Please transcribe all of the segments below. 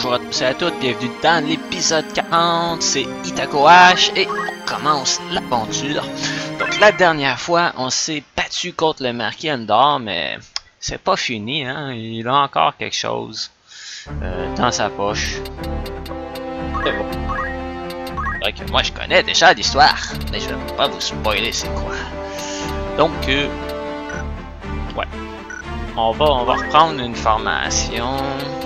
bonjour à tous et à toutes, bienvenue dans l'épisode 40, c'est Itako H et on commence l'aventure. Donc la dernière fois, on s'est battu contre le marquis Endor, mais c'est pas fini, hein, il a encore quelque chose dans sa poche. C'est bon. C'est vrai que moi je connais déjà l'histoire, mais je vais pas vous spoiler c'est quoi. Donc, ouais, on va reprendre une formation.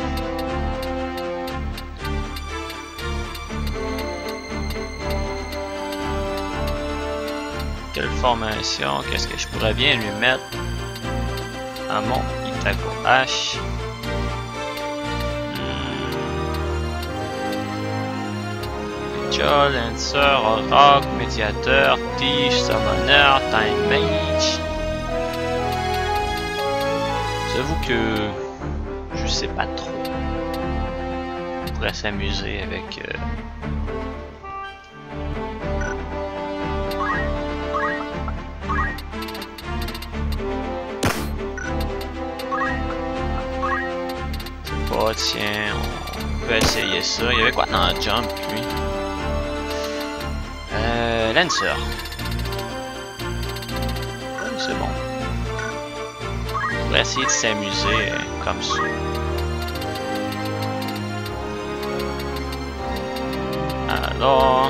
Quelle formation, qu'est-ce que je pourrais bien lui mettre à mon Itako H? Ninja, Lancer, Rock, Médiateur, Tige, Summoner, Time Mage. J'avoue que je sais pas trop. On pourrait s'amuser avec tiens, on peut essayer ça. Il y avait quoi dans le jump, lui? Lancer. C'est bon. On pourrait essayer de s'amuser comme ça. Alors...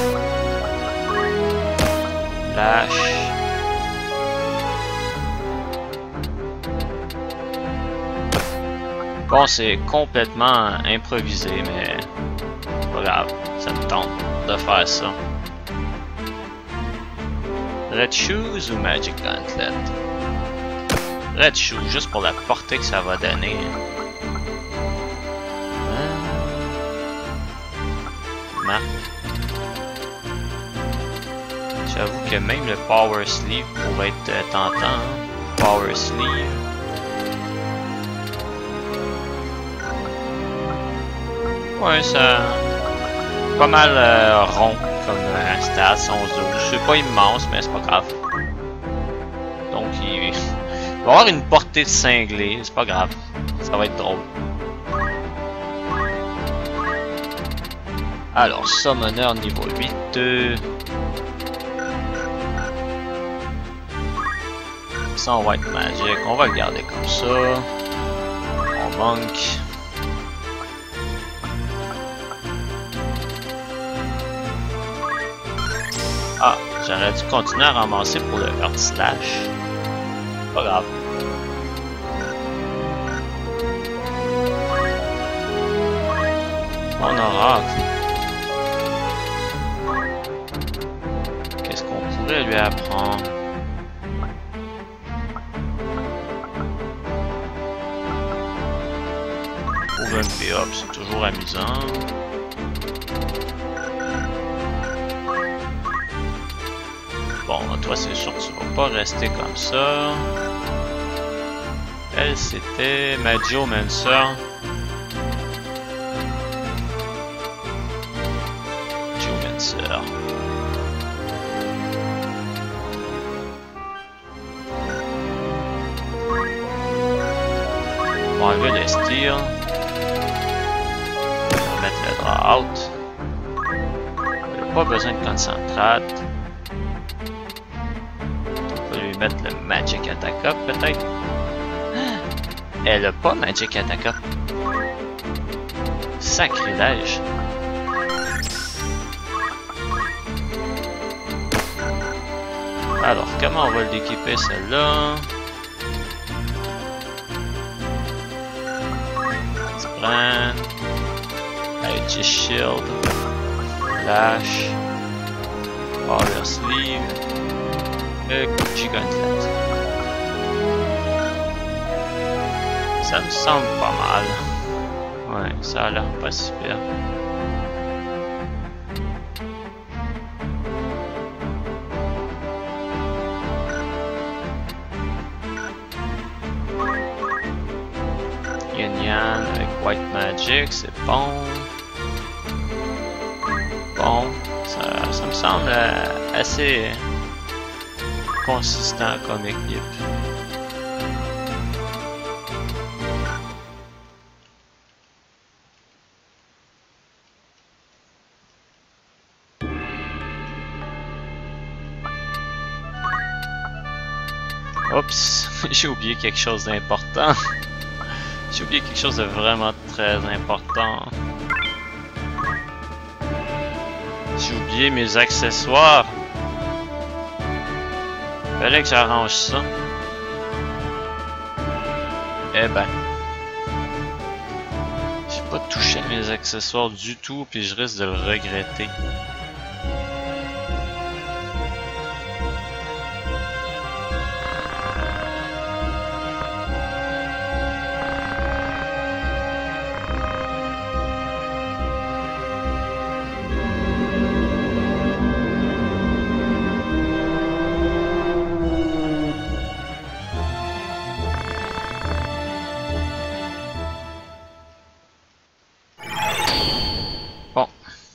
Flash. Bon, c'est complètement improvisé, mais pas grave, ça me tente de faire ça. Red Shoes ou Magic Gauntlet? Red Shoes, juste pour la portée que ça va donner. Marque. J'avoue que même le Power Sleeve pourrait être tentant. Hein? Power Sleeve. Ouais, ça... pas mal rond comme stats, 11-12. C'est pas immense, mais c'est pas grave. Donc, il va avoir une portée de cinglé, c'est pas grave. Ça va être drôle. Alors, Summoner niveau 8. Sans White Magic, on va le garder comme ça. On manque. Ah, j'aurais dû continuer à ramasser pour le Earth Slash. Pas grave. Mon oracle. Qu'est-ce qu'on pourrait lui apprendre? Pour un P-up, c'est toujours amusant. Bon, toi c'est sûr que tu vas pas rester comme ça. Elle c'était Magiomancer. Magiomancer. On va enlever les Steel. On va mettre le draw out. On n'a pas besoin de concentrate. Mettre le Magic Attack Up peut-être. Elle a pas Magic Attack Up. Sacrilège. Alors comment on va l'équiper celle-là? Brand, Aegis Shield, Flash, Power Sleeve. Gauntlet. Ça me semble pas mal. Ouais, ça a l'air pas super. Yan avec White Magic, c'est bon. Bon, ça me semble assez consistant comme équipe. Oups, j'ai oublié quelque chose d'important. J'ai oublié quelque chose de vraiment très important. J'ai oublié mes accessoires. Fallait que j'arrange ça. Eh ben. J'ai pas touché à mes accessoires du tout, puis je risque de le regretter. Bon.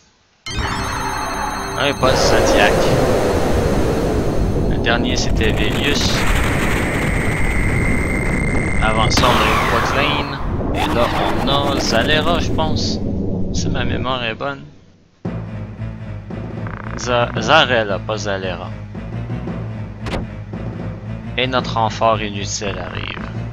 Un boss Zodiac. Le dernier c'était Velius. Avant ça on a eu Potlane. Et là on a Zalera je pense. Si ma mémoire est bonne. Zarella, pas Zalera. Et notre renfort inutile arrive.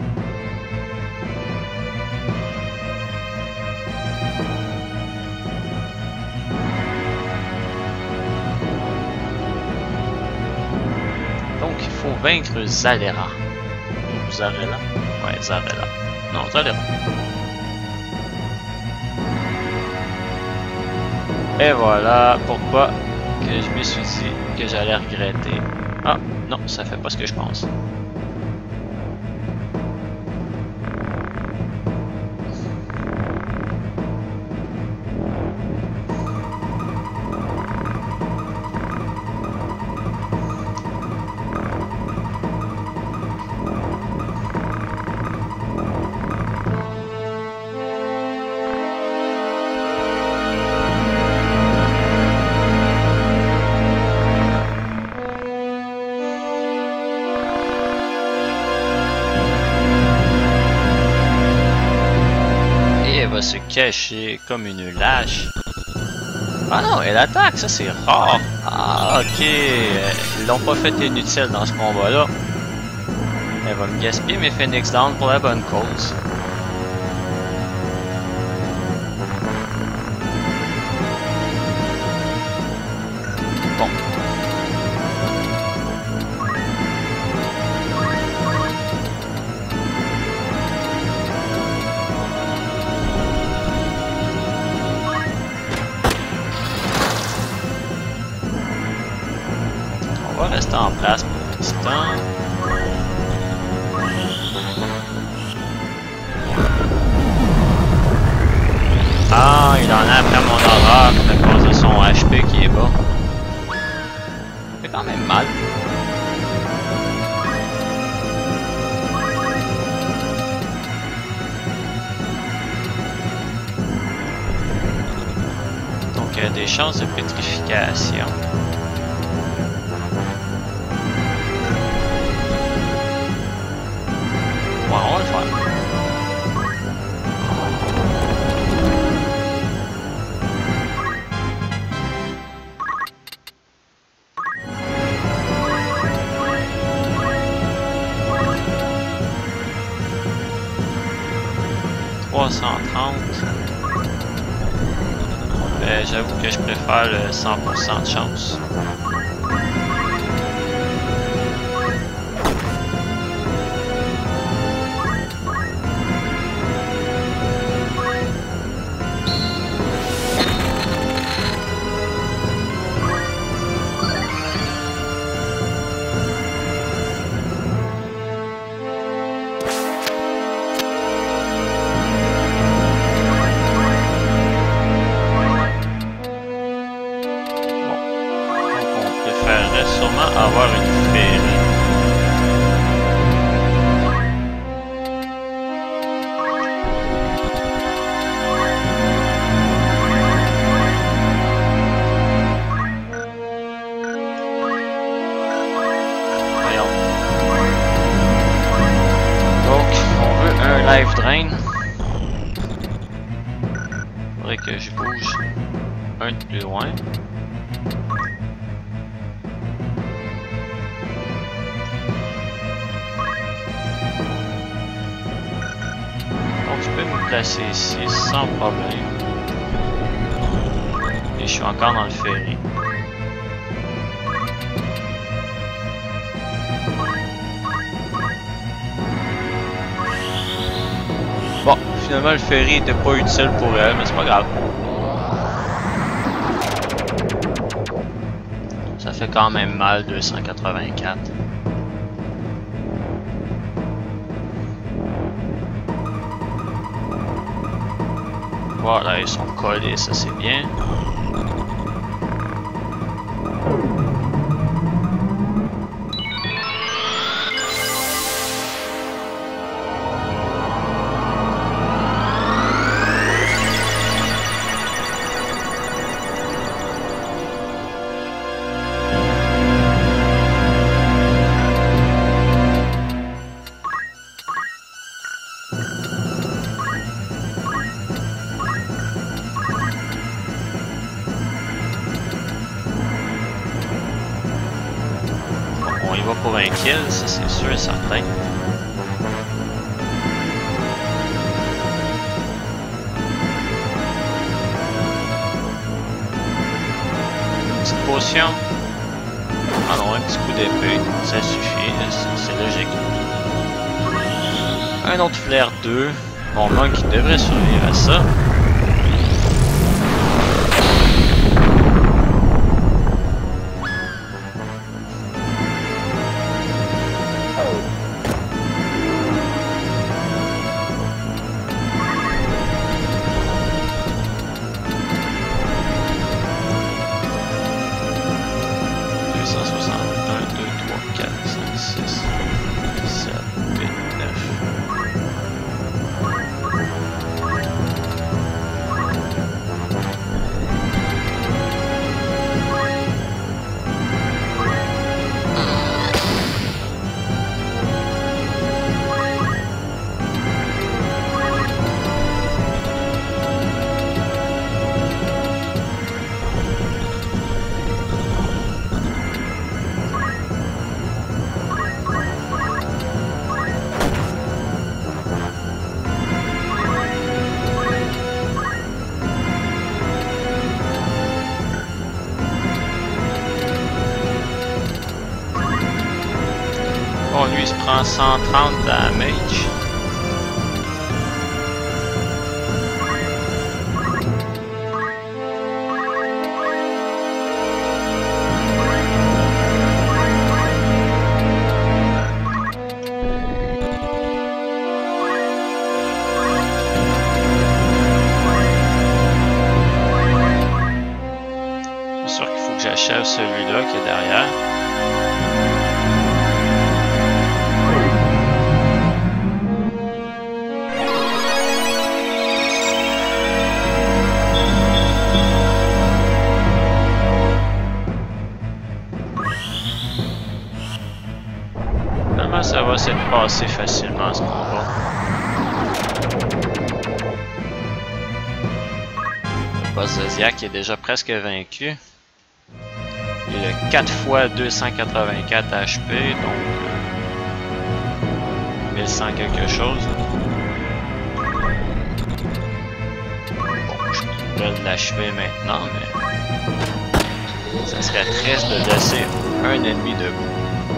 Donc il faut vaincre Zalera. Ou Zarella? Ouais, Zarella. Non, Zalera. Et voilà pourquoi que je me suis dit que j'allais regretter. Ah, non, ça fait pas ce que je pense. Se cacher comme une lâche. Ah non, elle attaque, ça c'est rare. Ah ok, ils l'ont pas fait inutile dans ce combat là. Elle va me gaspiller mes Phoenix Down pour la bonne cause. Bon. On va rester en place pour l'instant. Ah, il en a après mon aura à cause de son HP qui est bas. C'est quand même mal. Donc il y a des chances de pétrification. Ouais, on va le faire. J'avoue que je préfère le 100% de chance. Avoir une féerie. Voyons. Donc, on veut un life drain. Faudrait que je bouge un de plus loin. Donc je peux me placer ici sans problème. Et je suis encore dans le ferry. Bon, finalement le ferry n'était pas utile pour elle, mais c'est pas grave. Ça fait quand même mal, 284. Voilà, ils sont collés, ça c'est bien. On va pour un kill, ça c'est sûr et certain. Petite potion. Ah non, un petit coup d'épée, ça suffit, c'est logique. Un autre flair 2. Mon monk qui devrait survivre à ça. Bon, lui il se prend 130 damage. C'est sûr qu'il faut que j'achève celui-là qui est derrière. Ça va se passer facilement ce combat. Le boss Zodiac est déjà presque vaincu. Il a 4 fois 284 HP, donc 1100 quelque chose. Bon, je pourrais l'achever maintenant, mais ça serait triste de laisser un ennemi debout.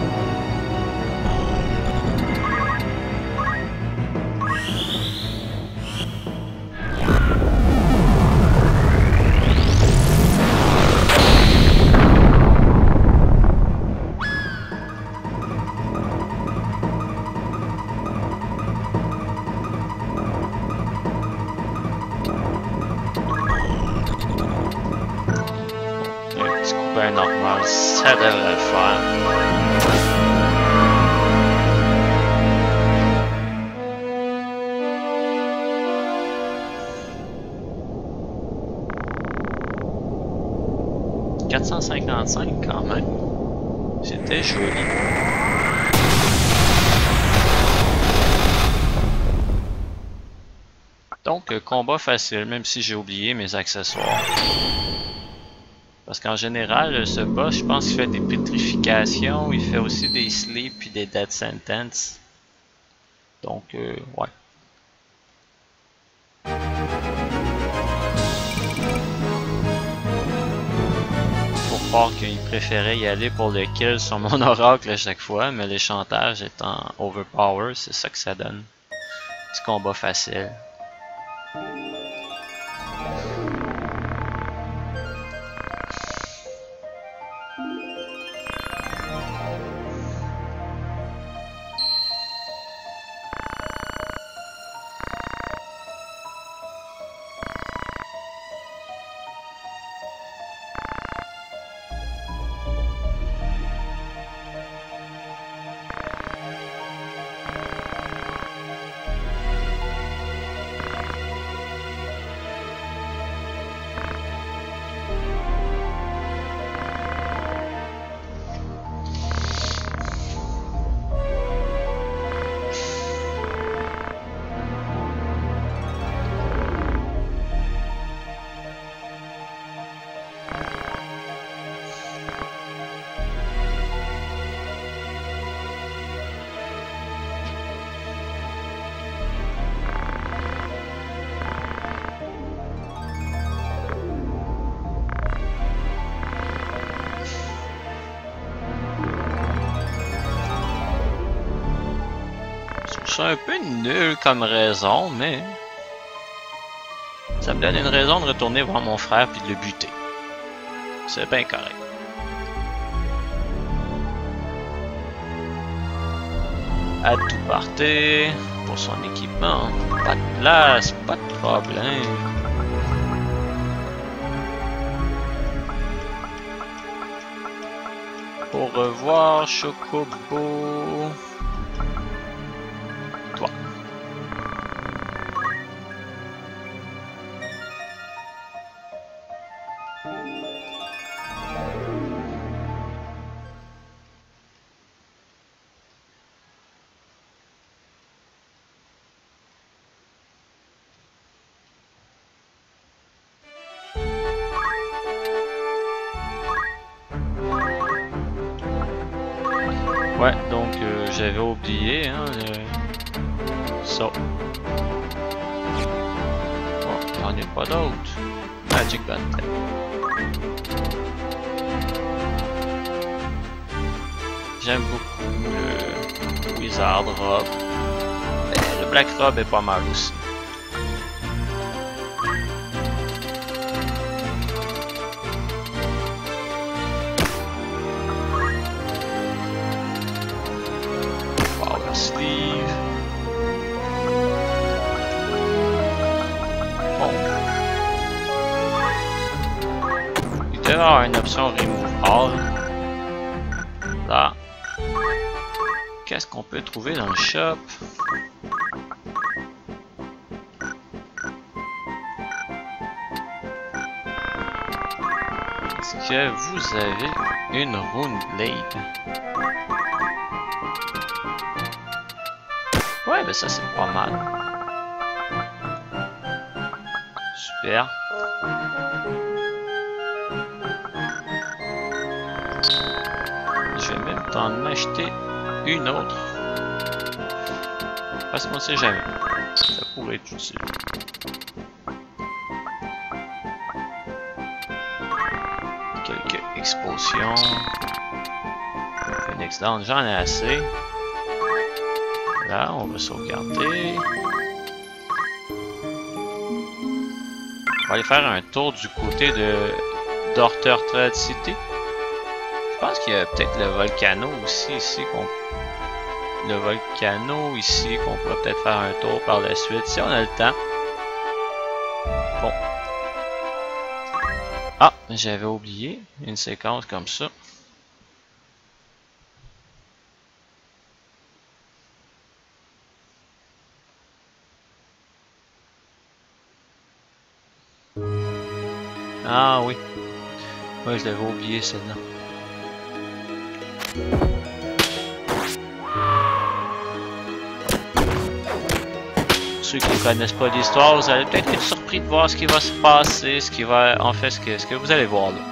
Ben normal, ça devrait le faire. « 455 quand même. C'était joli. Donc, combat facile, même si j'ai oublié mes accessoires. Parce qu'en général, ce boss, je pense qu'il fait des pétrifications, il fait aussi des sleep puis des death sentence. Donc, ouais. croire qu'il préférait y aller pour le kill sur mon oracle à chaque fois, mais l'échantage étant overpower, c'est ça que ça donne. Petit combat facile. C'est un peu nul comme raison, mais ça me donne une raison de retourner voir mon frère puis de le buter. C'est bien correct. À tout parter pour son équipement. Pas de place, pas de problème. Au revoir, Chocobo. Toi. Ouais, donc j'avais oublié hein, ça. Bon, il n'y en a pas d'autres. Magic Button. J'aime beaucoup le Wizard Robe. Mais le Black Robe est pas mal aussi. Sleeve. Bon. Il devrait y avoir une option Remove All. Là. Qu'est-ce qu'on peut trouver dans le shop? Est-ce que vous avez une Rune Blade? Ouais, ben ça c'est pas mal. Super. Je vais même t'en acheter une autre. Parce qu'on sait jamais. Ça pourrait être utile. Quelques explosions. Phoenix Down, j'en ai assez. Là, on va sauvegarder. On va aller faire un tour du côté de d'Ortertrad City. Je pense qu'il y a peut-être le volcano aussi ici le volcano ici qu'on pourrait peut-être faire un tour par la suite si on a le temps. Bon. Ah, j'avais oublié une séquence comme ça. Ah oui. Ouais, je l'avais oublié celle-là. Ceux qui ne connaissent pas l'histoire, vous allez peut-être être surpris de voir ce qui va se passer, ce qui va, en fait, ce que vous allez voir là.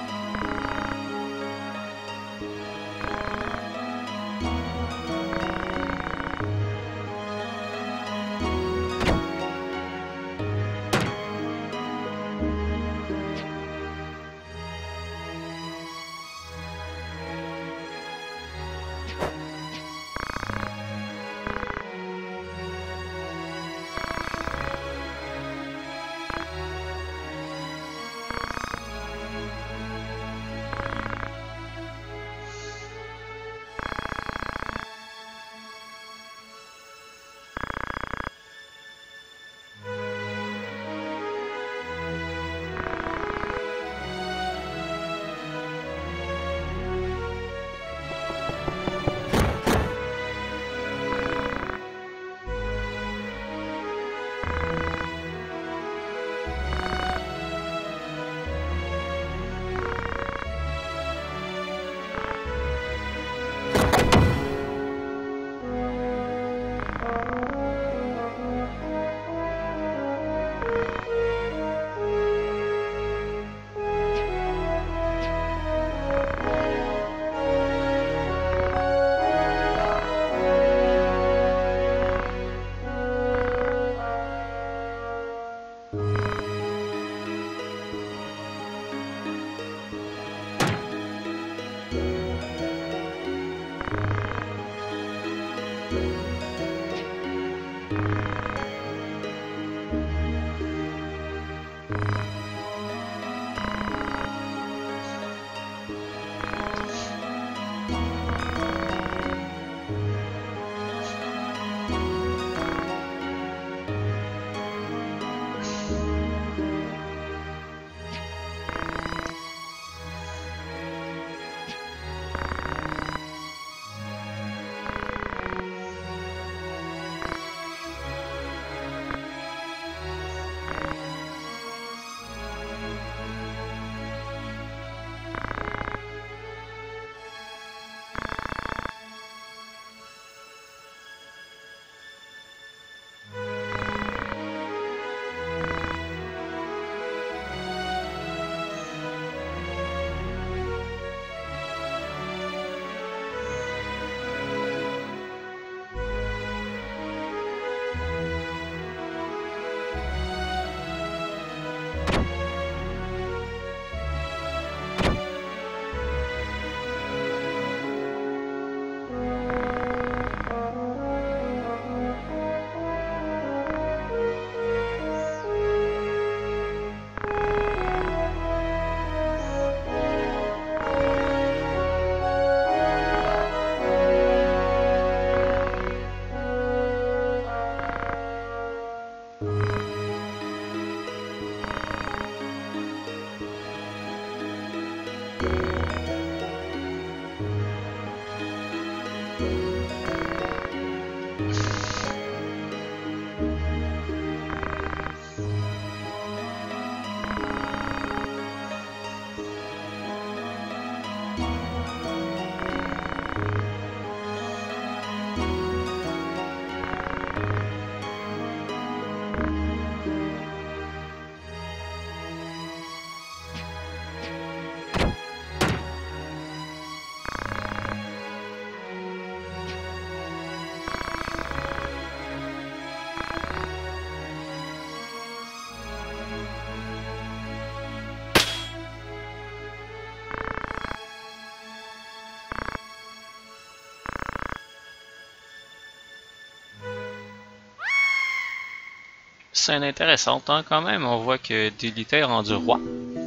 Scène intéressante, hein, quand même. On voit que Délita est rendu roi.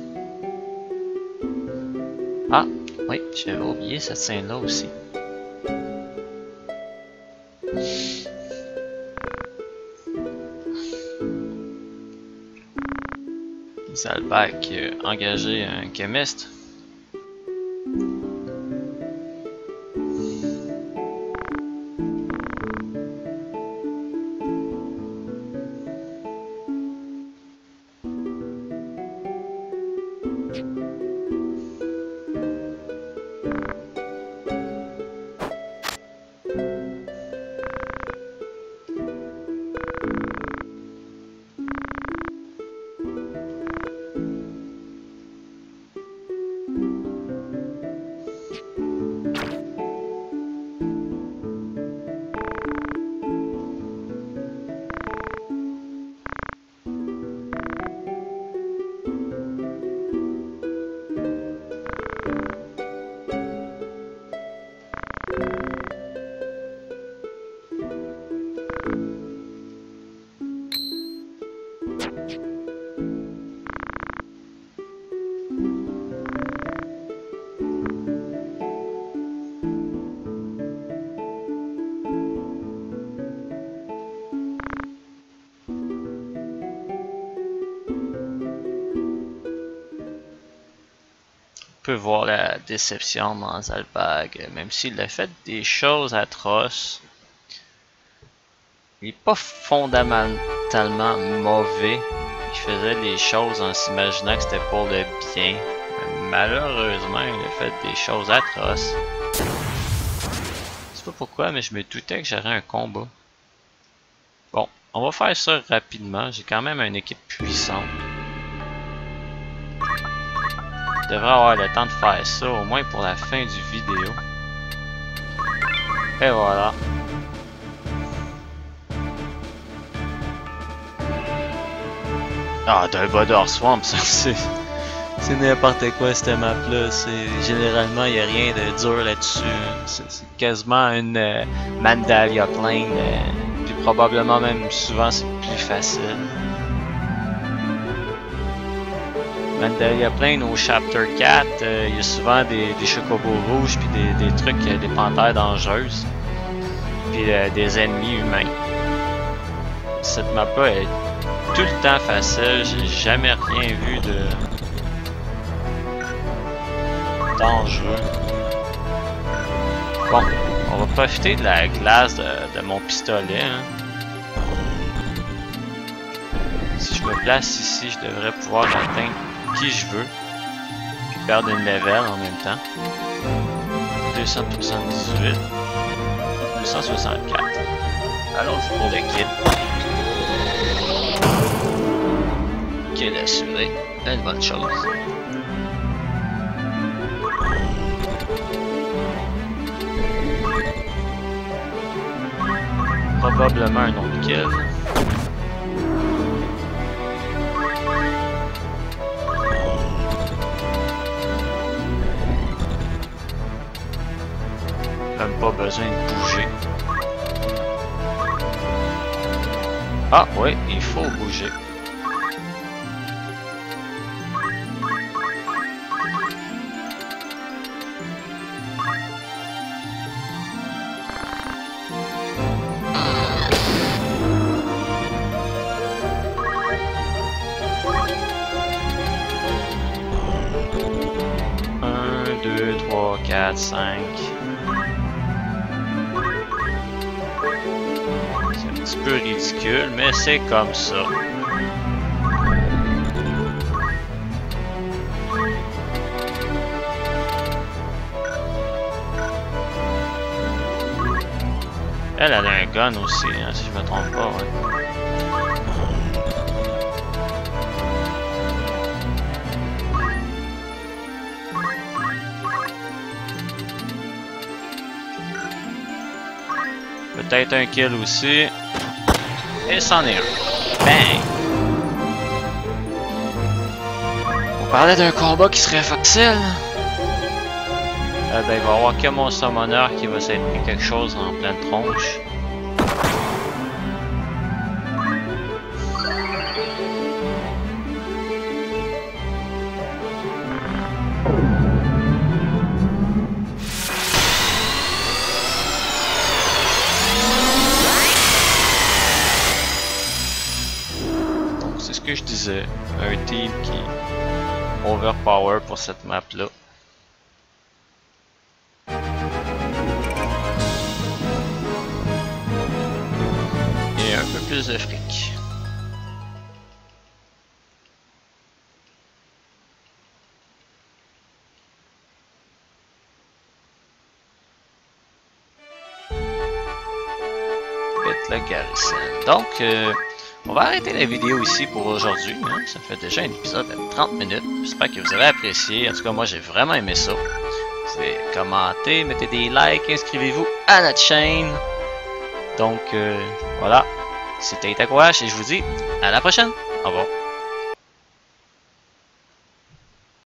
Ah, oui, j'avais oublié cette scène-là aussi. Zalbak a engagé un chimiste. On peut voir la déception dans Zalbag, même s'il a fait des choses atroces. Il n'est pas fondamentalement mauvais. Il faisait les choses en s'imaginant que c'était pour le bien. Mais malheureusement, il a fait des choses atroces. Je sais pas pourquoi, mais je me doutais que j'aurais un combat. Bon, on va faire ça rapidement. J'ai quand même une équipe puissante. Je devrais avoir le temps de faire ça, au moins pour la fin du vidéo. Et voilà. Ah, d'un Bodor Swamp, ça c'est n'importe quoi cette map là. Généralement il n'y a rien de dur là-dessus. C'est quasiment une Mandalia Plain. Puis probablement même souvent c'est plus facile. Mandalia Plain au Chapter 4, il y a souvent des chocobos rouges puis des trucs, des panthères dangereuses. Puis des ennemis humains. Cette map là est tout le temps facile, j'ai jamais rien vu de dangereux. Bon, on va profiter de la glace de mon pistolet. Hein. Si je me place ici, je devrais pouvoir atteindre qui je veux. Puis perdre une level en même temps. 278. 264. Allons-y pour le kit. Kit assuré. Une bonne chose. Probablement un autre kill. Même pas besoin de bouger. Ah oui, il faut bouger. 2, 3, 4, 5. C'est un petit peu ridicule, mais c'est comme ça. Elle a un gun aussi, hein, si je me trompe pas. Ouais. Peut-être un kill aussi. Et c'en est un. Bang! On parlait d'un combat qui serait facile. Ben, il va y avoir que mon summoner qui va s'être mis quelque chose en pleine tronche. Donc c'est ce que je disais, un team qui est overpower pour cette map là. Plus de fric. Le garrison. Donc, on va arrêter la vidéo ici pour aujourd'hui. Hein. Ça fait déjà un épisode de 30 minutes. J'espère que vous avez apprécié. En tout cas, moi, j'ai vraiment aimé ça. Commentez, mettez des likes, inscrivez-vous à notre chaîne. Donc, voilà. C'était Itakoash et je vous dis à la prochaine. Au revoir.